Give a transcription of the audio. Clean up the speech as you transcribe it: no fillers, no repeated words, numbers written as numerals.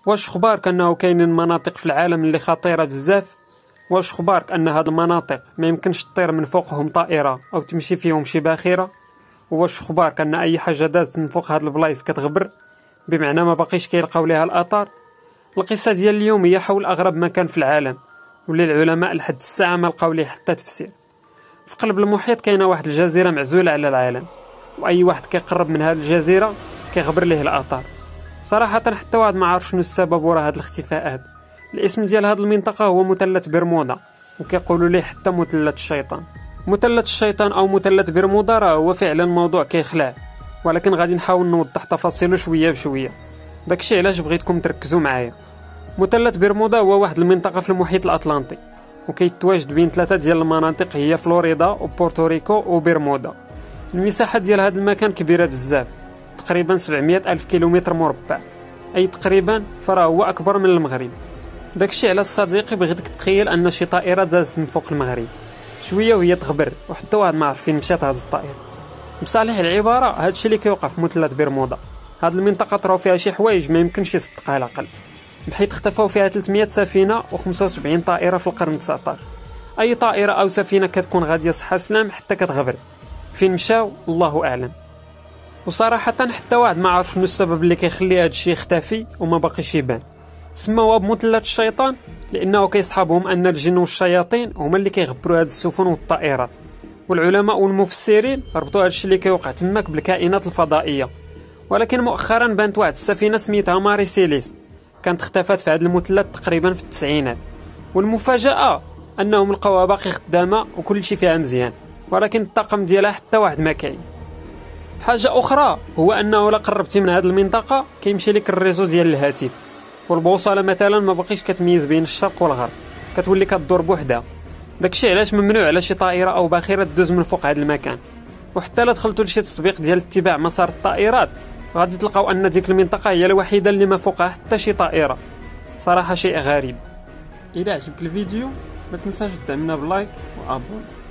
واش خبارك انه كاينين مناطق في العالم اللي خطيره بزاف؟ واش خبارك ان هاد المناطق ما يمكنش تطير من فوقهم طائره او تمشي فيهم شي باخره؟ واش خبارك ان اي حاجه دازت من فوق هاد البلايص كتغبر، بمعنى ما باقيش كيلقاو ليها الاثار؟ القصه ديال اليوم هي حول اغرب مكان في العالم واللي العلماء لحد الساعه ما لقاو ليه حتى تفسير. في قلب المحيط كاينه واحد الجزيره معزوله على العالم، واي واحد كيقرب من هاد الجزيره كيغبر ليه الاثار. صراحه حتى واحد ما عارف شنو السبب وراء هاد الاختفاءات. الاسم ديال هاد المنطقه هو مثلث برمودا، وكيقولوا ليه حتى مثلث الشيطان. مثلث الشيطان او مثلث برمودا راه هو فعلا موضوع كيخلع، ولكن غادي نحاول نوضح تفاصيله شويه بشويه. داكشي علاش بغيتكم تركزوا معايا. مثلث برمودا هو واحد المنطقه في المحيط الاطلنطي، وكيتواجد بين ثلاثه ديال المناطق هي فلوريدا وبورتوريكو وبرمودا. المساحه ديال هذا المكان كبيره بزاف، تقريبا 700 ألف كيلومتر مربع، اي تقريبا فراه هو اكبر من المغرب. داكشي علاش صديقي بغيتك تخيل ان شي طائره دازت من فوق المغرب شويه وهي تغبر، وحتى واحد ما عرف فين مشات هذه الطائره. بصالح العباره هادشي اللي كيوقع في مثلث برمودا. هاد المنطقه طراو فيها شي حوايج ما يمكنش يصدقها على الاقل، بحيث اختفوا فيها 300 سفينه و75 طائره في القرن 19. اي طائره او سفينه كتكون غاديه صحه سلام حتى كتغبر، فين مشاو الله اعلم. وصراحه حتى واحد ما عرف شنو السبب اللي كيخلي هادشي يختفي وما باقيش يبان. سموه بمثلث الشيطان لانه كيصحابهم ان الجن والشياطين هما اللي كيغبروا هاد السفن والطائرات، والعلماء والمفسرين ربطوا هادشي اللي كيوقع تماك بالكائنات الفضائيه. ولكن مؤخرا بانت واحد السفينه سميتها ماري سيليست، كانت اختفت في هذا المثلث تقريبا في التسعينات، والمفاجاه انهم لقاوها باقي خدامه وكل شيء فيها مزيان، ولكن الطاقم ديالها حتى واحد ما كاين. حاجه اخرى هو انه لا قربتي من هذه المنطقه كيمشي لك الريزو ديال الهاتف، والبوصله مثلا ما باقيش كتميز بين الشرق والغرب، كتولي كدور بوحدها. داكشي علاش ممنوع على شي طائره او باخره تدوز من فوق هذا المكان. وحتى لا دخلتوا لشي تطبيق ديال اتباع مسار الطائرات غادي تلقاو ان ديك المنطقه هي الوحيده اللي ما فوقها حتى شي طائره. صراحه شيء غريب. الى عجبك الفيديو ما تنساش تدعمنا بلايك وابون.